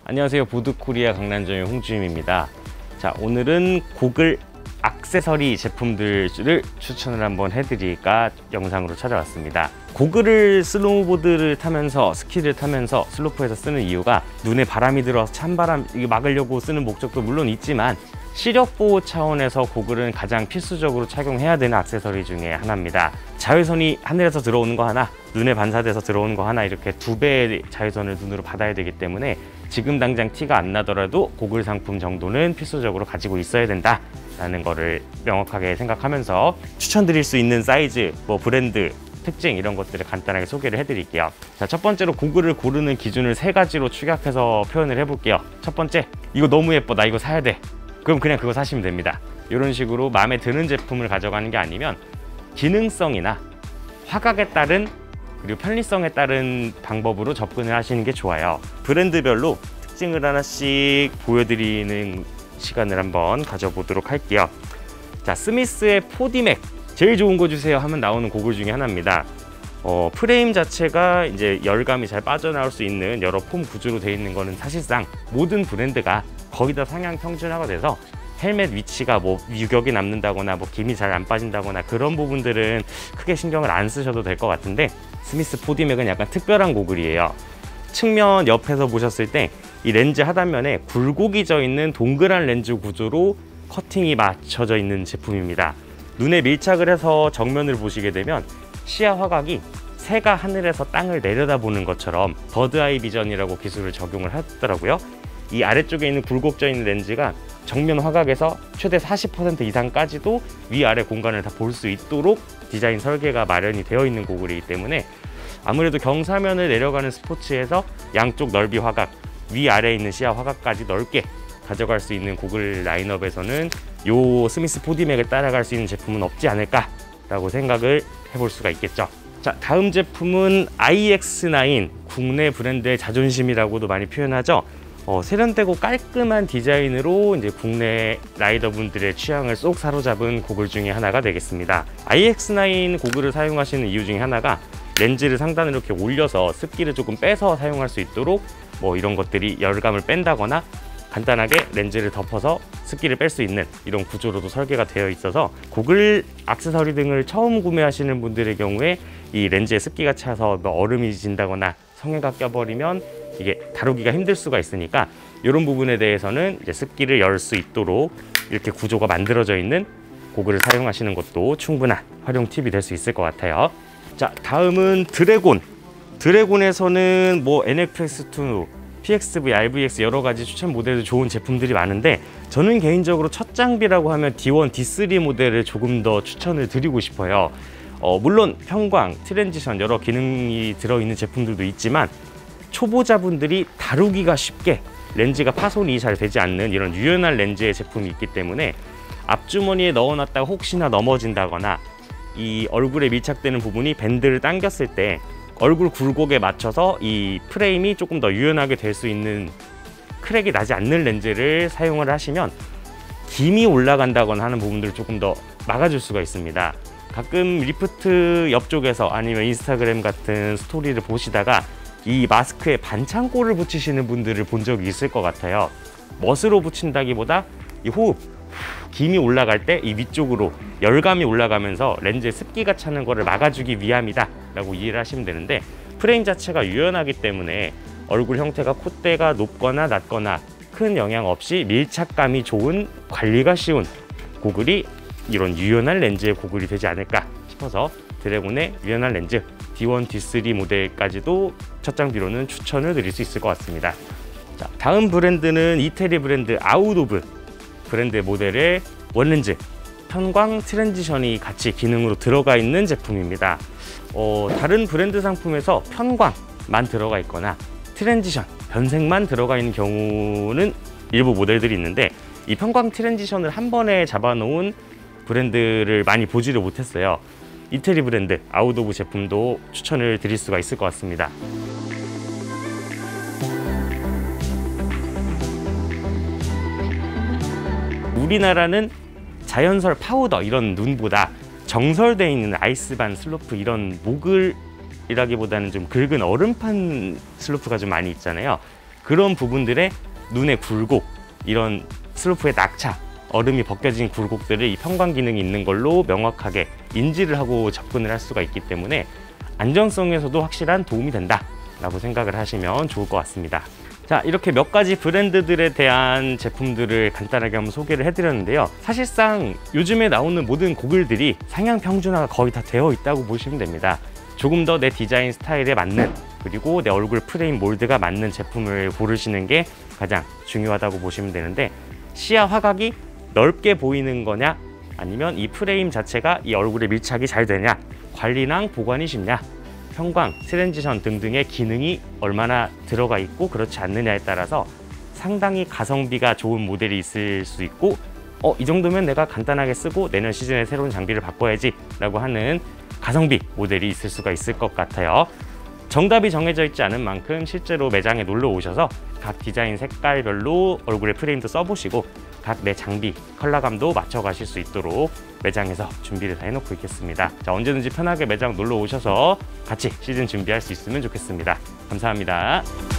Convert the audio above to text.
안녕하세요. 보드코리아 강남점의 홍주임입니다. 자, 오늘은 고글 액세서리 제품들을 추천을 한번 해드릴까 영상으로 찾아왔습니다. 고글을 스노우보드를 타면서 스키를 타면서 슬로프에서 쓰는 이유가 눈에 바람이 들어서 찬바람 막으려고 쓰는 목적도 물론 있지만 시력 보호 차원에서 고글은 가장 필수적으로 착용해야 되는 액세서리 중에 하나입니다. 자외선이 하늘에서 들어오는 거 하나, 눈에 반사돼서 들어오는 거 하나, 이렇게 2배의 자외선을 눈으로 받아야 되기 때문에 지금 당장 티가 안 나더라도 고글 상품 정도는 필수적으로 가지고 있어야 된다 라는 거를 명확하게 생각하면서 추천드릴 수 있는 사이즈, 브랜드, 특징 이런 것들을 간단하게 소개를 해드릴게요. 자, 첫 번째로 고글을 고르는 기준을 3가지로 축약해서 표현을 해볼게요. 첫 번째, 이거 너무 예뻐, 나 이거 사야 돼. 그럼 그냥 그거 사시면 됩니다. 이런 식으로 마음에 드는 제품을 가져가는 게 아니면 기능성이나 화각에 따른 그리고 편리성에 따른 방법으로 접근을 하시는 게 좋아요. 브랜드별로 특징을 하나씩 보여드리는 시간을 한번 가져보도록 할게요. 자, 스미스의 4DMAC 제일 좋은 거 주세요 하면 나오는 고글 중에 하나입니다. 프레임 자체가 이제 열감이 잘 빠져나올 수 있는 여러 폼 구조로 되어 있는 거는 사실상 모든 브랜드가 거의 다 상향 평준화가 돼서 헬멧 위치가 유격이 남는다거나 김이 잘 안 빠진다거나 그런 부분들은 크게 신경을 안 쓰셔도 될 것 같은데, 스미스 4DMAC은 약간 특별한 고글이에요. 측면 옆에서 보셨을 때 이 렌즈 하단면에 굴곡이 져 있는 동그란 렌즈 구조로 커팅이 맞춰져 있는 제품입니다. 눈에 밀착을 해서 정면을 보시게 되면 시야 화각이 새가 하늘에서 땅을 내려다보는 것처럼 버드아이 비전이라고 기술을 적용을 하더라고요. 이 아래쪽에 있는 굴곡져 있는 렌즈가 정면 화각에서 최대 40% 이상까지도 위아래 공간을 다 볼 수 있도록 디자인 설계가 마련이 되어 있는 고글이기 때문에 아무래도 경사면을 내려가는 스포츠에서 양쪽 넓이 화각, 위아래에 있는 시야 화각까지 넓게 가져갈 수 있는 고글 라인업에서는 요 스미스 4DMAC을 따라갈 수 있는 제품은 없지 않을까 라고 생각을 해볼 수가 있겠죠. 자, 다음 제품은 IX9, 국내 브랜드의 자존심이라고도 많이 표현하죠. 세련되고 깔끔한 디자인으로 이제 국내 라이더분들의 취향을 쏙 사로잡은 고글 중에 하나가 되겠습니다. IX9 고글을 사용하시는 이유 중에 하나가 렌즈를 상단으로 이렇게 올려서 습기를 조금 빼서 사용할 수 있도록 이런 것들이 열감을 뺀다거나 간단하게 렌즈를 덮어서 습기를 뺄 수 있는 이런 구조로도 설계가 되어 있어서 고글 액세서리 등을 처음 구매하시는 분들의 경우에 이 렌즈에 습기가 차서 얼음이 진다거나 성에가 껴버리면 이게 다루기가 힘들 수가 있으니까 이런 부분에 대해서는 이제 습기를 열 수 있도록 이렇게 구조가 만들어져 있는 고글을 사용하시는 것도 충분한 활용 팁이 될 수 있을 것 같아요. 자, 다음은 드래곤. 드래곤에서는 NFX2, PXV, RVX 여러 가지 추천 모델도 좋은 제품들이 많은데 저는 개인적으로 첫 장비라고 하면 D1, D3 모델을 조금 더 추천을 드리고 싶어요. 물론 편광, 트랜지션 여러 기능이 들어있는 제품들도 있지만 초보자분들이 다루기가 쉽게 렌즈가 파손이 잘 되지 않는 이런 유연한 렌즈의 제품이 있기 때문에 앞주머니에 넣어놨다가 혹시나 넘어진다거나 이 얼굴에 밀착되는 부분이 밴드를 당겼을 때 얼굴 굴곡에 맞춰서 이 프레임이 조금 더 유연하게 될 수 있는 크랙이 나지 않는 렌즈를 사용을 하시면 김이 올라간다거나 하는 부분들을 조금 더 막아줄 수가 있습니다. 가끔 리프트 옆쪽에서 아니면 인스타그램 같은 스토리를 보시다가 이 마스크에 반창고를 붙이시는 분들을 본 적이 있을 것 같아요. 멋으로 붙인다기보다 이 호흡, 김이 올라갈 때 이 위쪽으로 열감이 올라가면서 렌즈에 습기가 차는 거를 막아주기 위함이다 라고 이해를 하시면 되는데, 프레임 자체가 유연하기 때문에 얼굴 형태가 콧대가 높거나 낮거나 큰 영향 없이 밀착감이 좋은, 관리가 쉬운 고글이 이런 유연한 렌즈의 고글이 되지 않을까 싶어서 드래곤의 유연한 렌즈 D1, D3 모델까지도 첫 장비로는 추천을 드릴 수 있을 것 같습니다. 자, 다음 브랜드는 이태리 브랜드 아웃오브 브랜드 모델의 원렌즈 편광 트랜지션이 같이 기능으로 들어가 있는 제품입니다. 다른 브랜드 상품에서 편광만 들어가 있거나 트랜지션, 변색만 들어가 있는 경우는 일부 모델들이 있는데 이 편광 트랜지션을 한 번에 잡아놓은 브랜드를 많이 보지를 못했어요. 이태리 브랜드 아웃오브 제품도 추천을 드릴 수가 있을 것 같습니다. 우리나라는 자연설 파우더 이런 눈보다 정설되어 있는 아이스반 슬로프 이런 모글이라기보다는 좀 긁은 얼음판 슬로프가 좀 많이 있잖아요. 그런 부분들의 눈의 굴곡, 이런 슬로프의 낙차, 얼음이 벗겨진 굴곡들을 이 편광 기능이 있는 걸로 명확하게 인지를 하고 접근을 할 수가 있기 때문에 안전성에서도 확실한 도움이 된다 라고 생각을 하시면 좋을 것 같습니다. 자, 이렇게 몇 가지 브랜드들에 대한 제품들을 간단하게 한번 소개를 해드렸는데요. 사실상 요즘에 나오는 모든 고글들이 상향 평준화가 거의 다 되어 있다고 보시면 됩니다. 조금 더 내 디자인 스타일에 맞는, 그리고 내 얼굴 프레임 몰드가 맞는 제품을 고르시는 게 가장 중요하다고 보시면 되는데, 시야 화각이 넓게 보이는 거냐, 아니면 이 프레임 자체가 이 얼굴에 밀착이 잘 되냐, 관리랑 보관이 쉽냐, 형광, 트랜지션 등등의 기능이 얼마나 들어가 있고 그렇지 않느냐에 따라서 상당히 가성비가 좋은 모델이 있을 수 있고, 이 정도면 내가 간단하게 쓰고 내년 시즌에 새로운 장비를 바꿔야지 라고 하는 가성비 모델이 있을 수가 있을 것 같아요. 정답이 정해져 있지 않은 만큼 실제로 매장에 놀러 오셔서 각 디자인 색깔별로 얼굴에 프레임도 써보시고 각 내 장비 컬러감도 맞춰가실 수 있도록 매장에서 준비를 다 해놓고 있겠습니다. 자, 언제든지 편하게 매장 놀러 오셔서 같이 시즌 준비할 수 있으면 좋겠습니다. 감사합니다.